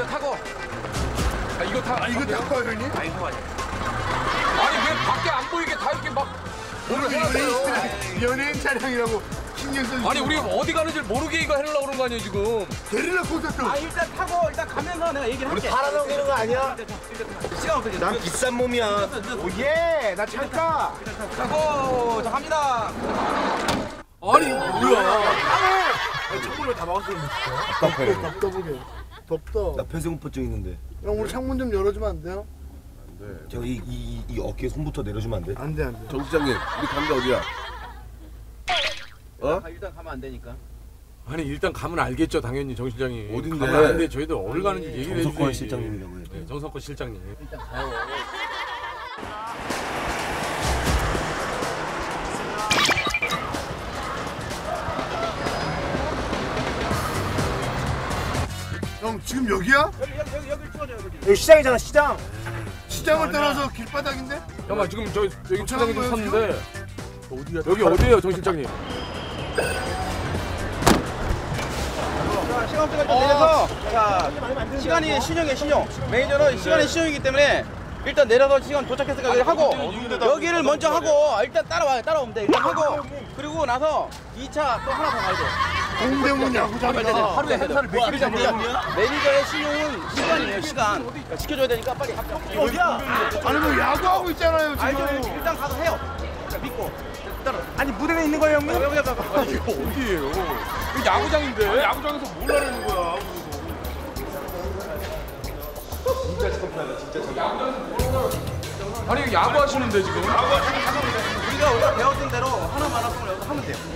일단 타고. 아, 이거 타. 이거 타고 와요, 형님? 아니, 타고. 아니, 왜 밖에 안 보이게 다 이렇게 막 오늘 해놨어요. 연예인 차량이라고 신경 써주세요. 아니, 우리 어디 가는지 모르게 이거 해려고 그런 거 아니에요, 지금? 게릴라 콘서트. 아 일단 타고 일단 가면서 내가 얘기를 할게. 팔아서 그런 거 아니야? 시간 없어. 난 비싼 몸이야. 오예, 나 찰까? 타고 자 갑니다. 아니, 뭐야. 창문을 다 막았으면 답답해. 답답하게. 덥다. 나 폐쇄공포증 있는데. 형, 우리 창문 좀 열어주면 안 돼요? 저 이 어깨에 손부터 내려주면 안 돼? 안 돼, 안 돼. 정 시장님, 우리 가는 데 어디야? 어? 일단 가면 안 되니까. 아니, 일단 가면 알겠죠, 당연히 정 실장이. 어딘데? 가면 아는데 저희들 어디 가는지 얘기를 해주세요. 정석권 실장님이라고 해요. 네, 정석권 실장님. 일단 가요. 형, 지금 여기야? 여기 찍어줘 여기. 여기 시장이잖아, 시장. 시장을 떠나서 길바닥인데? 잠깐만, 지금 저 여기 차장이 좀 거예요, 섰는데 여기 어디예요, 정 실장님? 자 시간대가 일단 내려서 자 시간이 신용이에요 신용. 매니저는 시간이 신용이기 때문에 일단 내려서 시간 도착했으니까 여기 하고 여기를 먼저 하고 일단 따라오면 돼. 일단 하고 그리고 나서 2차 또 하나 더 가야 돼. 동대문 야구장이다. 하루에 행사를 몇 개를 잡냐? 매니저의 신용은 시간이에요 시간. 그러니까 지켜줘야 되니까 빨리 합격. 어디야? 아니, 뭐 야구하고 있잖아요, 알죠? 지금. 일단 가서 해요. 자, 믿고. 따라. 아니, 무대에 있는 거예요, 형님? 이거 어디예요? 이거 야구장인데. 야구장에서 뭘 하려는 거야? 아니, 이거 야구 하시는데 지금? 우리가 배웠던 대로 하나만 하면 돼요.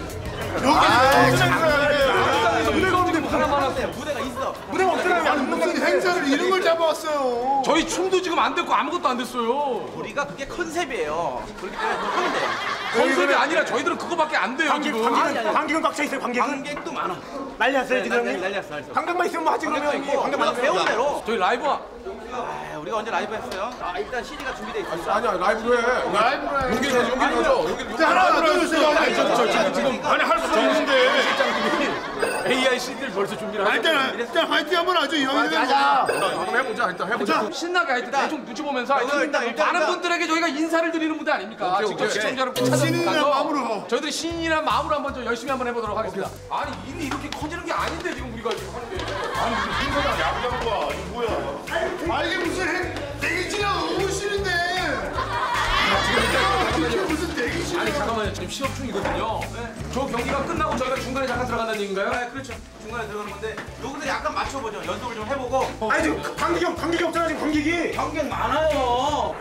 여기 무대가 어떻게 하나만 하세요? 무대가 있어. 무대가 없잖아요. 아니, 무슨 행사를 이런 걸 잡아왔어요. 저희 춤도 지금 안 됐고 아무것도 안 됐어요. 우리가 그게 컨셉이에요. 그렇기 때문에 그거 하면 돼요. 컨셉이 아니라 저희들은 그거밖에 안 돼요 지금. 관객은 꽉 차 있어요, 관객은. 관객도 많아. 난리 났어요, 지금 형님? 난리 났어. 관객만 있으면 뭐 하지, 그러면. 우리가 배운 대로. 저희 라이브 우리가 언제 라이브 했어요? 일단 CD가 준비돼 있어. 아니야, 라이브로 해. 라이브로 해. 여기 가죠. 여기 하나 넣어주세요. 지금 아니, 할 수 없는데. AI CD를 벌써 준비를 하고 일단 화이팅 한번 하죠, 이 형님. 한번 해보자. 일단 해보자. 신나게 하여튼 대충 눈치 보면서 하여튼 일단 많은 분들에게 저희가 인사를 드리는 무대 아닙니까? 오케이, 직접 오케이. 시청자 여러분 찾아서 신인이란 마음으로. 저희들이 신인이란 마음으로 한번 좀 열심히 한번 해보도록 하겠습니다. 아니 일이 이렇게 커지는 게 아닌데 지금 우리가 지금 하는 게. 아니, 무슨 행사장 야구장 거야. 이거 뭐야? 아, 이게 무슨 대기지랑 의무실인데. 이게 무슨 대기실이야. 아니 잠깐만요, 지금 시험 중이거든요. 저 경기가 끝나고 저희가 중간에 잠깐 들어간다는 얘기인가요? 네, 그렇죠. 중간에 들어가는 건데 여기서 약간 맞춰보죠. 연습을 좀 해보고. 아니, 지금 관객이 없잖아, 지금 관객이. 관객 많아요.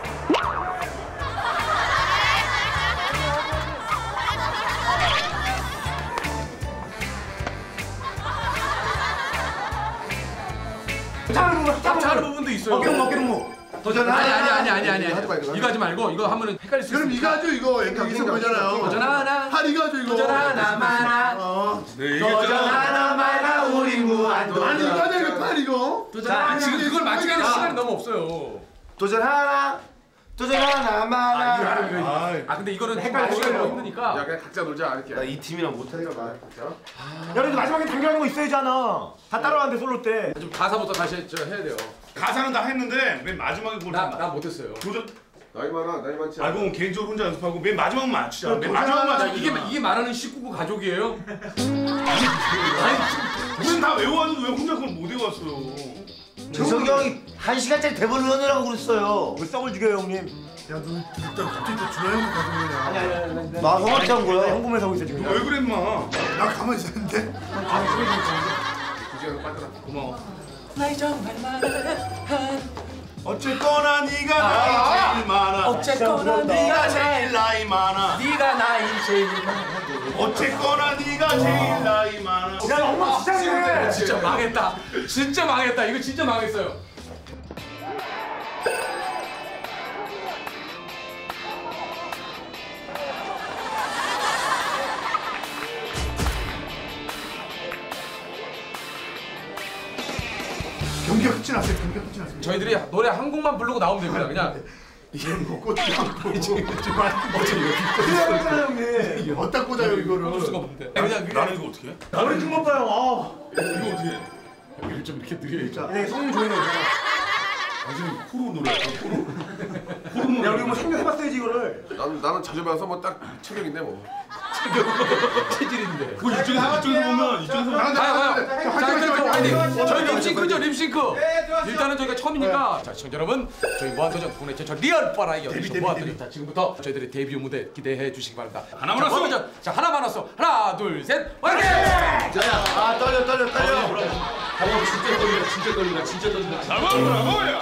잘하는 부분도 있어요. 어깨동무. 도전 아니. 이거 하지 말고 이거 하면은 헷갈릴 수 있어. 그럼 이거 하죠, 이거. 여기서 보잖아요. 도전 하나. 팔 이거 하죠, 이거. 도전 하나만. 도전 하나만 우리 무한도전. 아니, 이거 하죠, 이거 팔 이거. 아니, 지금 그걸 맞추기에는 시간이 너무 없어요. 도전 하나만. 아 근데 이거는 헷갈리기가 너무 힘드니까. 야, 그냥 각자 놀자. 이렇게. 이 팀이랑 못하니까 나. 여러분, 마지막에 단결하는 거 있어야잖아. 다 따라왔는데, 솔로 때. 좀 가사부터 다시 해야 돼요. 가사는 다 했는데 맨 마지막에 뭘 나 못했어요. 도전. 나이 많지 않아. 아, 그건 개인적으로 혼자 연습하고 맨 마지막만 안 치자. 맨 마지막만 자, 치자. 이게 말하는 19구 가족이에요? 우린 다 외워가지고 왜 혼자 그걸 못 외웠어요? 재석이 형이 1시간짜리 대본을 넣으라고 그랬어요. 왜 썩을 죽여요, 형님? 야, 너 일단 갑자기 또 준하 형 가져오냐. 나 성악자 온 거야. 현금에서 하고 있어, 지금. 왜 그래 인마? 나 가만히 있었는데. 고마워. 어쨌거나 네가 나이 제일 많아. 어쨌거나 네가 제일 나이 많아. 네가 나이 제일 어쨌거나 네가 제일 나이 많아. 야, 엄마 진짜네. 진짜 망했다. 진짜 망했다. 이거 진짜 망했어요. 경기가 끝이 났어요. 경기가 끝이 났어요. 저희들이 노래 한 곡만 부르고 나오면 됩니다. 그냥 이런 거 꽂지 않고. 그래요, 형님. 어디다 꽂아요, 이거를. 꽂을 수가 없는데. 그냥 나는 이거 어떻게 해? 머리 좀 봐요. 이거 어떻게 해? 여기를 좀 이렇게 느려야죠. 네, 성능 좋은 애잖아. 당신은 후루 노래. 야, 우리 뭐 생각해봤어야지 이거를. 나는 자주 봐서 뭐 딱 체격인데 뭐. 체질인데. 그 이쪽에서 보면 이쪽에서 보면 가요. 자, 일단 아니 저희 립싱크죠, 립싱크. 일단은 저희가 처음이니까 자, 시청자 여러분, 저희 무한도전 국내 최초 리얼 버라이어 무한도전. 자, 지금부터 저희들의 데뷔 무대 기대해 주시기 바랍니다. 하나만 왔어. 무한도전. 자, 하나만 왔어. 하나, 둘, 셋. 화이팅! 아, 떨려. 진짜 떨린다. 나가보라고요.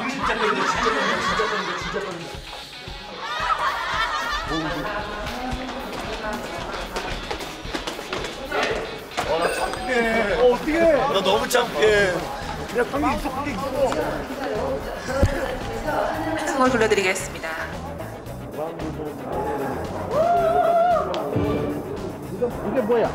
어떻게? 나 너무 창피해. 야, 관계 있어. 선물 돌려드리겠습니다. 이게 뭐야?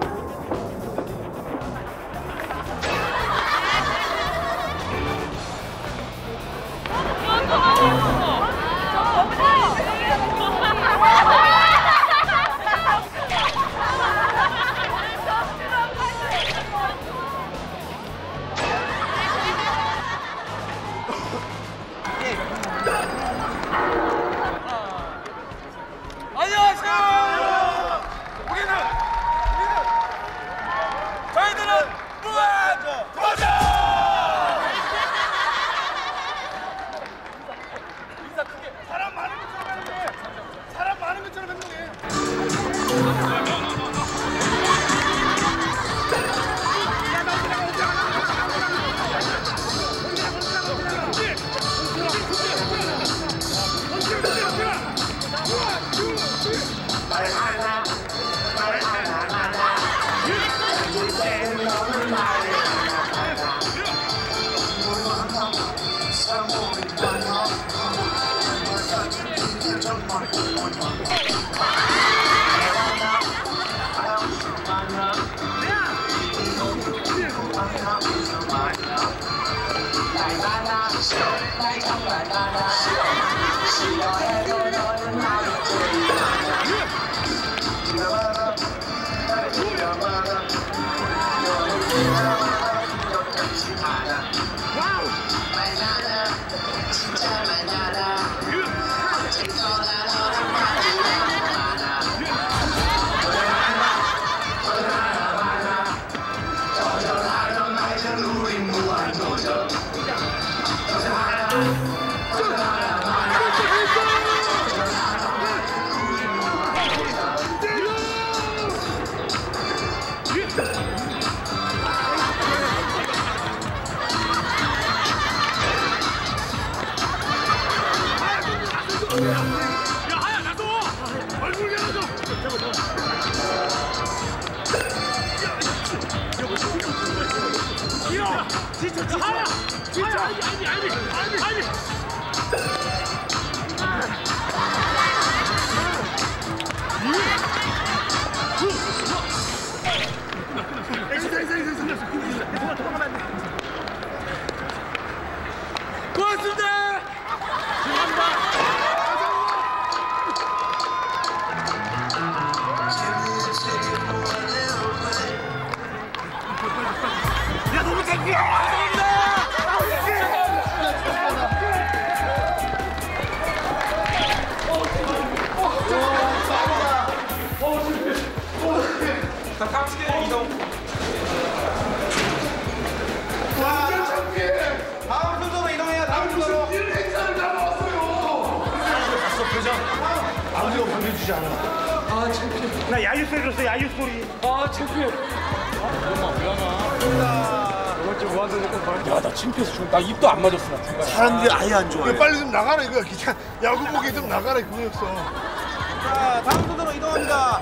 다음 순서로 이동해요. 다음 순서로. 아무도 보내주지 않아. 아, 창피해. 나 야유 소리 들었어, 야유 소리. 아, 창피해. 야, 나 창피해서 죽. 나 입도 안 맞았어, 나 중간에. 사람들이 아예 안 좋아해. 빨리 좀 나가라 이거. 기차 야구 보기 좀 나가라 그거였어. 자, 다음 순서로 이동합니다.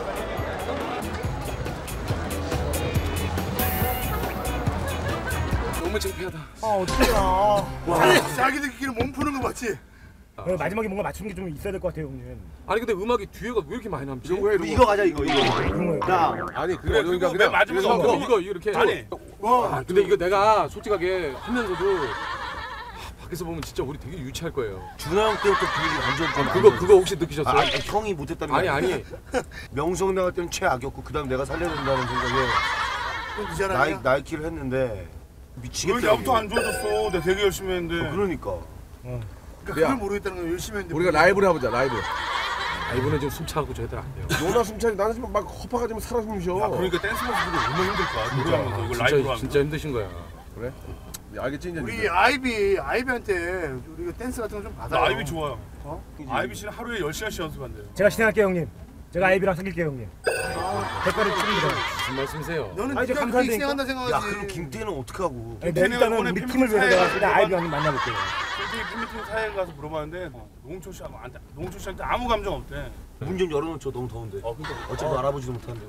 너무 창피하다. 아, 어떡해. 아니 자기들끼리 몸 푸는 거 맞지? 마지막에 뭔가 맞추는 게 좀 있어야 될 것 같아요, 형님. 아니 근데 음악이 뒤에가 왜 이렇게 많이 남지? 이거 가자, 이거. 음. 야, 아니 그래 그러니까 맨 마지막에 이거 이렇게. 아니. 아, 근데 이거 내가 솔직하게 하면서도 밖에서 보면 진짜 우리 되게 유치할 거예요. 준하 형 때부터 분위기 완전 그거 혹시 느끼셨어요? 아, 형이 못했다는 게 아니. 명성 나갈 때는 최악이었고 그다음 내가 살려야 된다는 생각에 이 사람이야? 나이키를 했는데 미치겠다. 야부터 안 좋아졌어. 내가 되게 열심히 했는데. 그러니까. 그러니까 그걸 모르겠다는 건 열심히 했는데. 우리가 라이브를 해보자 라이브. 이번에 좀 숨차고 저희들 안 돼요. 너나 숨차니 나는 지금 막 허파가지고 살아 숨쉬어. 야, 그러니까 댄스 모습이 얼마나 힘들 거야. 노래하면서 이걸 라이브로 하면. 진짜 힘드신 거야. 그래? 야, 알겠지 이제. 우리 아이비한테 우리가 댄스 같은 거 좀 받아. 나 아이비 좋아요. 아이비 씨는 하루에 10시간씩 연습한대요. 제가 진행할게요 형님. 제가 아이비랑 사귈게요 형님. 대가를 치릅니다. 무슨 말씀이세요? 너는 아, 이제 네가 감사하니까. 희생한다 생각하지. 야 그럼 김태는 어떡하고? 네, 김태는 일단은 이번에 우리 팬미팅 팀을 위해서 내가 사회에 그냥 아이비 형님 만나볼게요. 솔직히 팬미팅 사회에 가서 물어봤는데 노홍철 씨한테 아무 감정 없대. 문 좀 열어놓죠. 너무 더운데. 그러니까 어차피 알아보지도 못하는데.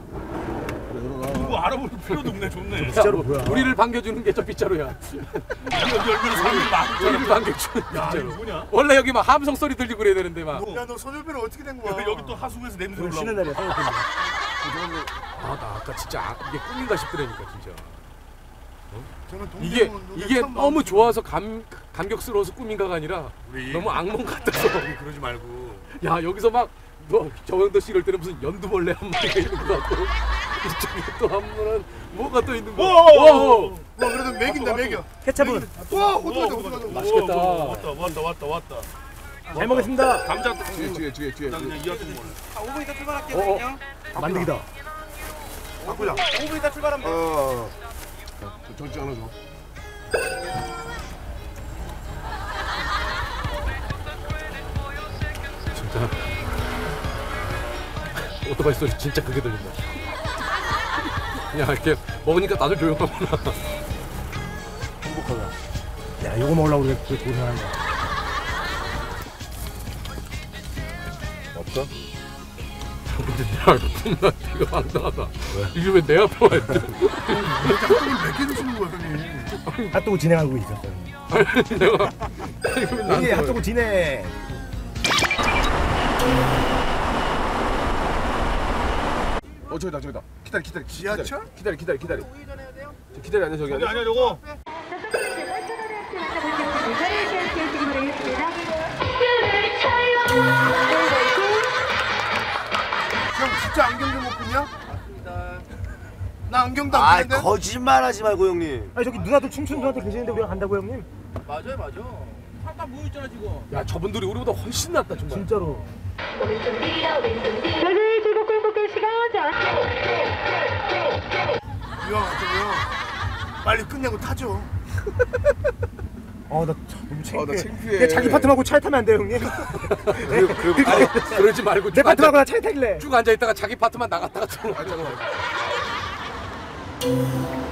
뭐 알아볼 필요도 없네. 좋네. 진짜로 뭐야? 우리를 반겨주는 게 저 빗자루야. 여기 얼마나 사람들이 많잖아. 우리를 반겨주는 야, 빗자루. 이거 뭐냐? 원래 여기 막 함성 소리 들리고 그래야 되는데 막. 야, 너 소절배는 어떻게 된 거야? 여기 또 하수구에서 냄새 오늘 쉬는 올라오고. 날이야. 생각해보면. 나 아까 진짜 이게 꿈인가 싶더라니까 진짜. 저는 이게 동생은 이게 처음 너무 봤는데. 좋아서 감격스러워서 꿈인가가 아니라 우리 너무 악몽 같아서. 우리 그러지 말고. 야 여기서 막 너 정영도 씨 이럴 때는 무슨 연두벌레 한 마리가 있는 것 같고 이쪽에 또 한 분은 뭐가 또 있는 거. 오! 와, 그래도 먹인다, 먹여. 케찹은 와, 호두가다. 맛있겠다. 왔다. 잘 먹겠습니다. 감자 뒤에. 그냥 이어진 거를. 5분 있다 출발할게요. 그냥. 만들기다. 바꾸자. 5분 있다 출발합니다. 정지 하나 줘. 진짜 오토바이 소리 진짜 크게 들린다. 그냥 이렇게 먹으니까 다들 조용하구나. 행복하다. 야 요거 먹으려고 우리가 그 고생하는 거야. 없어? 근데 야 나 이거 황당하다. 이게 왜 내 앞에 와 있대? 몇개 드시는 거야, 형님? 핫도그 진행하고 있었어요. 내가 이거 왜 이게 나한테 핫도그 진행. 저기다. 기다려. 지하철? 기다려. 기다려 아니야 저기. 아니야 저거. 형 진짜 안경 좀 못 끼냐? 나 안경도 아 안 끼는데? 거짓말하지 말고 형님. 아니 저기 누나들 춤추는 누나들 계시는데 우리가 간다고 형님? 맞아. 잠깐 모여 있잖아 지금. 야 저분들이 우리보다 훨씬 낫다 정말. 진짜로. 이거 어쩌고요? 빨리 끝내고 타죠. 나 너무 창피해. 나 창피해. 근데 자기 파트너하고 차에 타면 안 돼요 형님? 아니 그러지 말고 내 파트너하고 나 차에 타길래. 쭉 앉아 있다가 자기 파트만 나갔다가 들어와. 잠깐만.